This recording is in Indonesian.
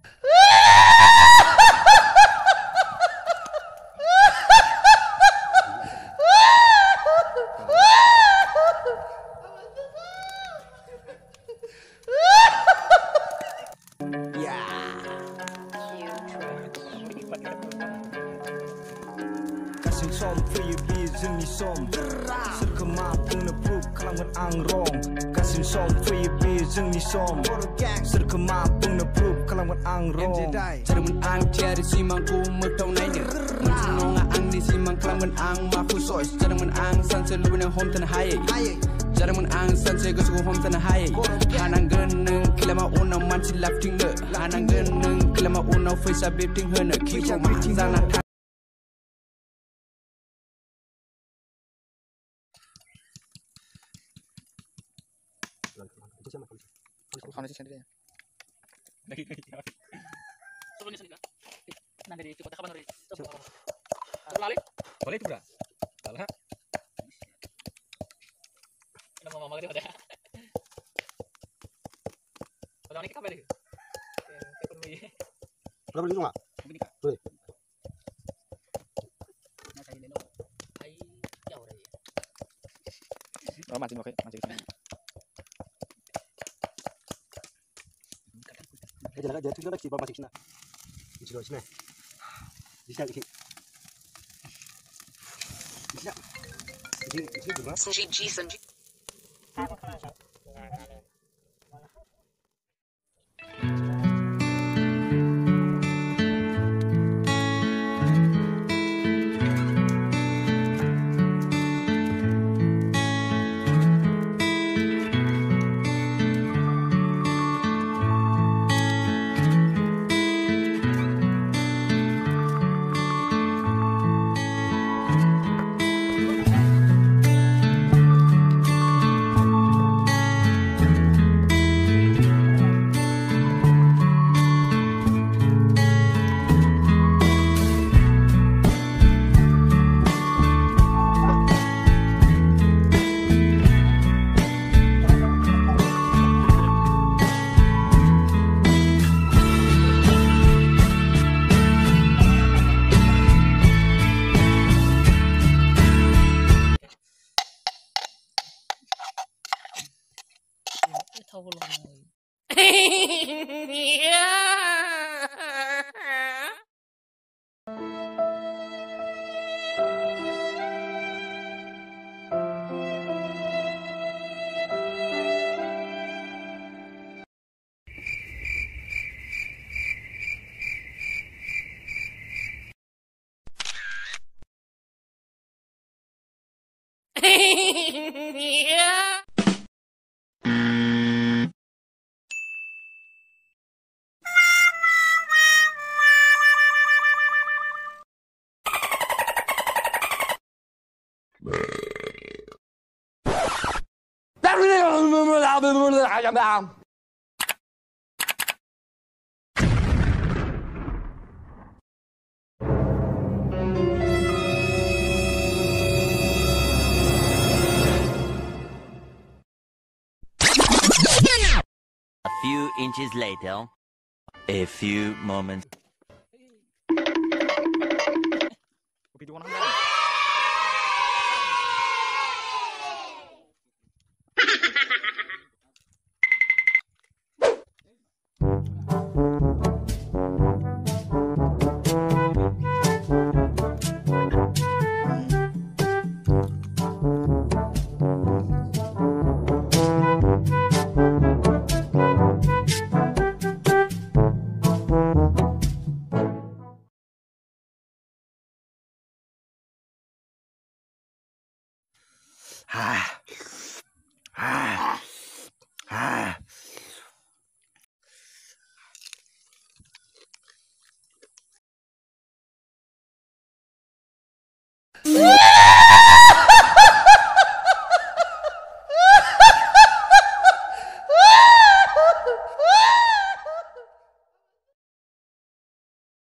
Kasih som free bi जोंनि som सोरखौ मा बुंनो proof खालामगोन आं wrong Kasih som free bi जोंनि som सोरखौ मा बुंनो proof खालामगोन आं wrong जादोंमोन आं थियारि सिमांखौ मोगथाव नायनो मोनसे नङा आंनि सिमां खालामगोन आं माखौ choice जादोंमोन आं सानसे लुबैनाय हमथानो हायै जादोंमोन आं सानसे गोसोखौ हमथानो हायै हानांगोन नों खिलामा उनाव मानसि लाफिथिंनो हानांगोन नों खिलामा उनाव फैसा बिबथिं होनो खिखौ मा जाना Kondisi sendiri. Lagi. Sebelumnya sendiri. Nanti di kota kapan hari? Lali. Boleh itu berapa? Salah. Nama mama dia ada. Kalau ini kapan deh? Berapa di rumah? Boleh. Oh, masih oke, masih sini. Jangan aja tuh lagi masih sana. Di sini. Di sini. Di sini. Senji. A few inches later, a few moments.